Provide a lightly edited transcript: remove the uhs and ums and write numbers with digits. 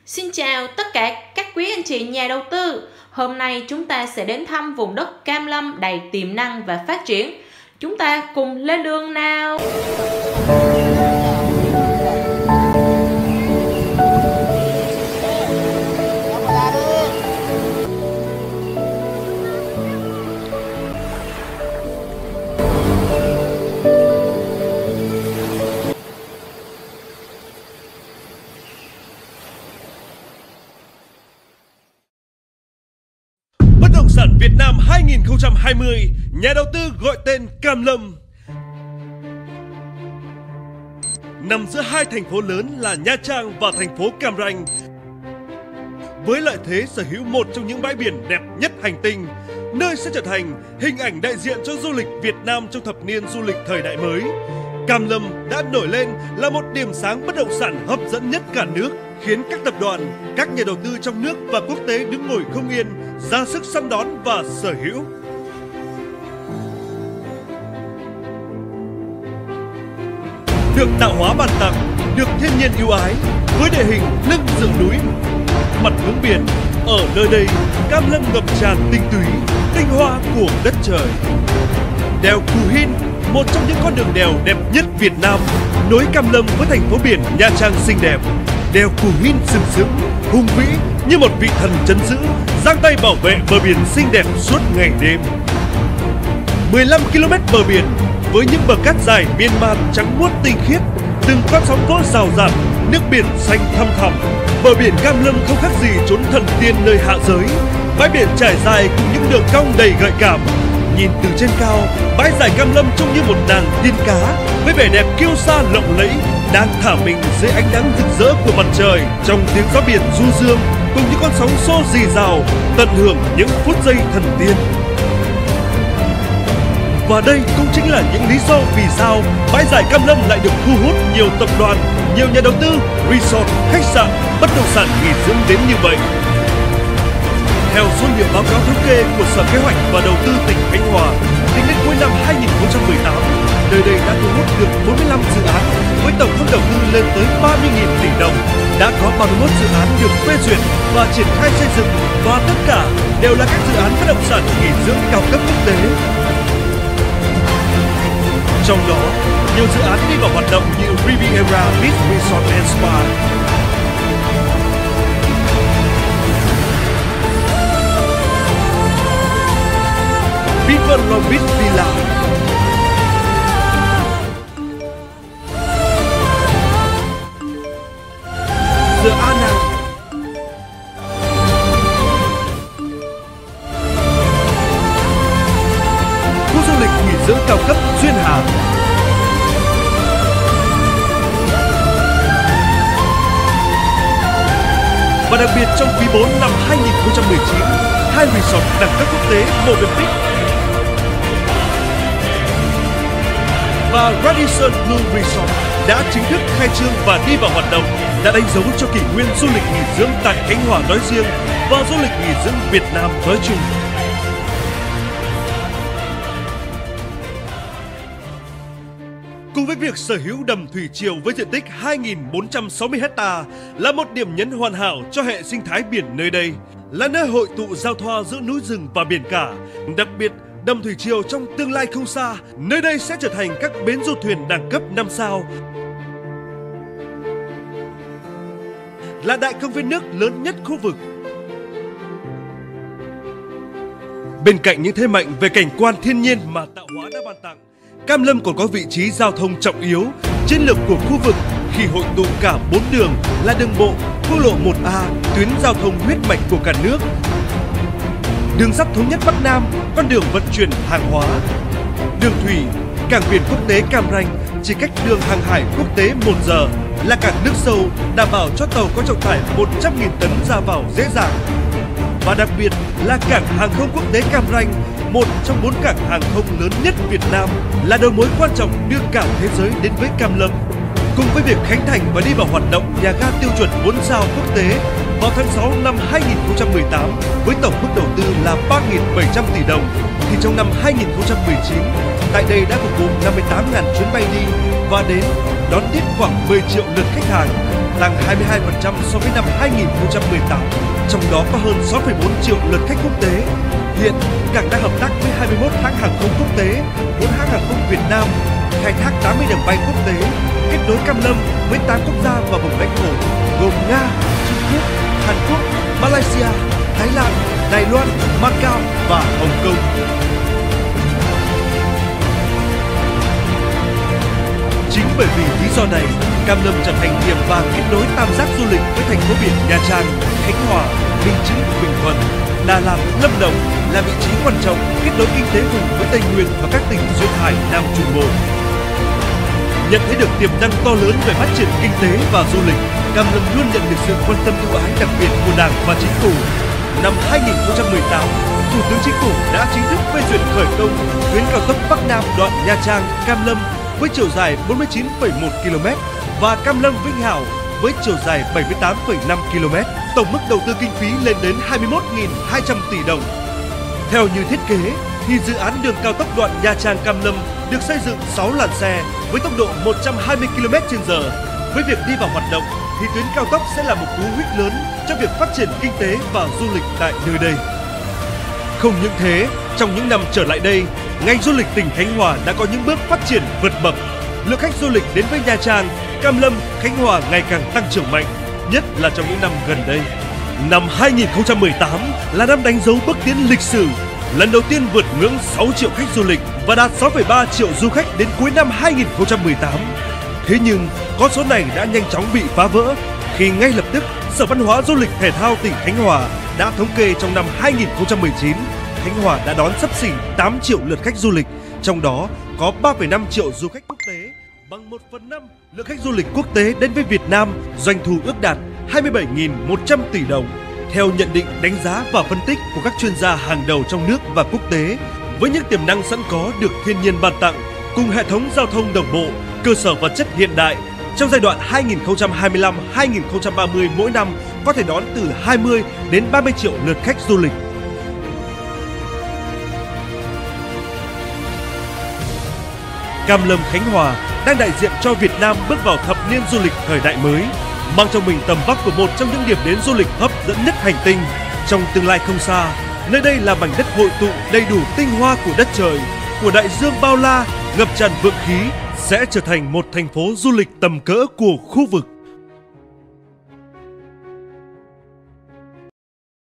Xin chào tất cả các quý anh chị nhà đầu tư. Hôm nay chúng ta sẽ đến thăm vùng đất Cam Lâm đầy tiềm năng và phát triển. Chúng ta cùng lên đường nào. Bất động sản Việt Nam 2020, nhà đầu tư gọi tên Cam Lâm. Nằm giữa hai thành phố lớn là Nha Trang và thành phố Cam Ranh, với lợi thế sở hữu một trong những bãi biển đẹp nhất hành tinh, nơi sẽ trở thành hình ảnh đại diện cho du lịch Việt Nam trong thập niên du lịch thời đại mới. Cam Lâm đã nổi lên là một điểm sáng bất động sản hấp dẫn nhất cả nước, khiến các tập đoàn, các nhà đầu tư trong nước và quốc tế đứng ngồi không yên, ra sức săn đón và sở hữu. Được tạo hóa ban tặng, được thiên nhiên ưu ái, với địa hình lưng dựa núi, mặt hướng biển, ở nơi đây Cam Lâm ngập tràn tinh túy, tinh hoa của đất trời. Đèo Cù Hin, một trong những con đường đèo đẹp nhất Việt Nam, nối Cam Lâm với thành phố biển Nha Trang xinh đẹp. Đèo Cù Hin sừng sững, hùng vĩ như một vị thần trấn giữ, giang tay bảo vệ bờ biển xinh đẹp suốt ngày đêm. 15 km bờ biển với những bờ cát dài miên man trắng muốt tinh khiết, từng con sóng vỗ rào rạt, nước biển xanh thăm thẳm. Bờ biển Cam Lâm không khác gì chốn thần tiên nơi hạ giới. Bãi biển trải dài cùng những đường cong đầy gợi cảm. Nhìn từ trên cao, bãi dài Cam Lâm trông như một nàng tiên cá với vẻ đẹp kiêu sa lộng lẫy, đang thả mình dưới ánh nắng rực rỡ của mặt trời, trong tiếng gió biển du dương cùng những con sóng xô rì rào, tận hưởng những phút giây thần tiên. Và đây cũng chính là những lý do vì sao bãi dài Cam Lâm lại được thu hút nhiều tập đoàn, nhiều nhà đầu tư, resort, khách sạn, bất động sản nghỉ dưỡng đến như vậy. Theo số liệu báo cáo thống kê của Sở Kế hoạch và Đầu tư tỉnh Khánh Hòa, tính đến cuối năm 2018, nơi đây đã thu hút được 45 dự án với tổng vốn đầu tư lên tới 30.000 tỷ đồng. Đã có 31 dự án được phê duyệt và triển khai xây dựng, và tất cả đều là các dự án bất động sản nghỉ dưỡng cao cấp quốc tế. Trong đó, nhiều dự án đi vào hoạt động như Riviera Beach Resort and Spa, Vinpearl Long Beach Villa, The Anna, khu du lịch nghỉ dưỡng cao cấp Duyên Hà, và đặc biệt trong quý 4 năm 2019, hai resort đẳng cấp quốc tế Movenpick và Radisson Blu Resort đã chính thức khai trương và đi vào hoạt động, đã đánh dấu cho kỷ nguyên du lịch nghỉ dưỡng tại Khánh Hòa nói riêng và du lịch nghỉ dưỡng Việt Nam nói chung. Cùng với việc sở hữu đầm thủy triều với diện tích 2.460 ha là một điểm nhấn hoàn hảo cho hệ sinh thái biển nơi đây, là nơi hội tụ giao thoa giữa núi rừng và biển cả. Đặc biệt, đầm thủy triều trong tương lai không xa, nơi đây sẽ trở thành các bến du thuyền đẳng cấp 5 sao, là đại công viên nước lớn nhất khu vực. Bên cạnh những thế mạnh về cảnh quan thiên nhiên mà tạo hóa đã ban tặng, Cam Lâm còn có vị trí giao thông trọng yếu, chiến lược của khu vực khi hội tụ cả 4 đường là đường bộ, quốc lộ 1A, tuyến giao thông huyết mạch của cả nước, đường sắt thống nhất Bắc Nam, con đường vận chuyển hàng hóa, đường thủy, cảng biển quốc tế Cam Ranh chỉ cách đường hàng hải quốc tế 1 giờ, là cảng nước sâu đảm bảo cho tàu có trọng tải 100.000 tấn ra vào dễ dàng. Và đặc biệt là cảng hàng không quốc tế Cam Ranh, một trong 4 cảng hàng không lớn nhất Việt Nam, là đầu mối quan trọng đưa cả thế giới đến với Cam Lâm. Cùng với việc khánh thành và đi vào hoạt động nhà ga tiêu chuẩn 4 sao quốc tế vào tháng 6 năm 2018 với tổng mức đầu tư là 3.700 tỷ đồng, thì trong năm 2019, tại đây đã phục vụ 58.000 chuyến bay đi và đến đón tiếp khoảng 10 triệu lượt khách hàng, tăng 22% so với năm 2018, trong đó có hơn 6,4 triệu lượt khách quốc tế. Hiện, cảng đang hợp tác với 21 hãng hàng không quốc tế, 4 hãng hàng không Việt Nam, khai thác 80 đường bay quốc tế, kết nối Cam Lâm với 8 quốc gia và vùng lãnh thổ gồm Nga, Trung Quốc, Hàn Quốc, Malaysia, Thái Lan, Đài Loan, Macau và Hồng Kông. Chính bởi vì lý do này, Cam Lâm trở thành điểm vàng kết nối tam giác du lịch với thành phố biển Nha Trang, Khánh Hòa, Bình Chánh, Bình Thuận, Đà Lạt, Lâm Đồng là vị trí quan trọng kết nối kinh tế vùng với Tây Nguyên và các tỉnh duyên hải Nam Trung Bộ. Nhận thấy được tiềm năng to lớn về phát triển kinh tế và du lịch, Cam Lâm luôn nhận được sự quan tâm ưu ái đặc biệt của Đảng và Chính phủ. Năm 2018, Thủ tướng Chính phủ đã chính thức phê duyệt khởi công tuyến cao tốc Bắc Nam đoạn Nha Trang - Cam Lâm với chiều dài 49,1 km và Cam Lâm - Vĩnh Hảo với chiều dài 78,5 km. Tổng mức đầu tư kinh phí lên đến 21.200 tỷ đồng. Theo như thiết kế, thì dự án đường cao tốc đoạn Nha Trang - Cam Lâm được xây dựng 6 làn xe với tốc độ 120 km/h. Với việc đi vào hoạt động, thì tuyến cao tốc sẽ là một cú huyết lớn cho việc phát triển kinh tế và du lịch tại nơi đây. Không những thế, trong những năm trở lại đây, ngành du lịch tỉnh Khánh Hòa đã có những bước phát triển vượt bậc. Lượng khách du lịch đến với Nha Trang, Cam Lâm, Khánh Hòa ngày càng tăng trưởng mạnh, nhất là trong những năm gần đây. Năm 2018 là năm đánh dấu bước tiến lịch sử, lần đầu tiên vượt ngưỡng 6 triệu khách du lịch và đạt 6,3 triệu du khách đến cuối năm 2018. Thế nhưng, con số này đã nhanh chóng bị phá vỡ khi ngay lập tức Sở Văn hóa Du lịch Thể thao tỉnh Khánh Hòa đã thống kê trong năm 2019, Khánh Hòa đã đón xấp xỉ 8 triệu lượt khách du lịch, trong đó có 3,5 triệu du khách quốc tế, bằng 1/5 lượng khách du lịch quốc tế đến với Việt Nam, doanh thu ước đạt 27.100 tỷ đồng. Theo nhận định, đánh giá và phân tích của các chuyên gia hàng đầu trong nước và quốc tế, với những tiềm năng sẵn có được thiên nhiên ban tặng, cùng hệ thống giao thông đồng bộ, cơ sở vật chất hiện đại, trong giai đoạn 2025-2030 mỗi năm có thể đón từ 20 đến 30 triệu lượt khách du lịch. Cam Lâm Khánh Hòa đang đại diện cho Việt Nam bước vào thập niên du lịch thời đại mới, mang trong mình tầm vóc của một trong những điểm đến du lịch hấp dẫn nhất hành tinh. Trong tương lai không xa, nơi đây là mảnh đất hội tụ đầy đủ tinh hoa của đất trời, của đại dương bao la, ngập tràn vượng khí, sẽ trở thành một thành phố du lịch tầm cỡ của khu vực.